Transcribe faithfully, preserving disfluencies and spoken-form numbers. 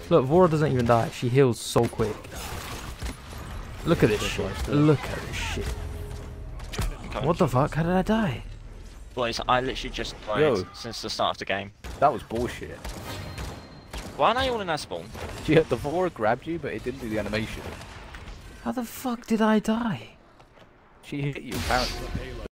Look, Vora doesn't even die. She heals so quick. Look at this shit. Look at this shit. What the fuck? How did I die? Boys, I literally just played Yo. since the start of the game. That was bullshit. Why are you all in that spawn? Yeah, the Vora grabbed you, but it didn't do the animation. How the fuck did I die? She hit you, apparently.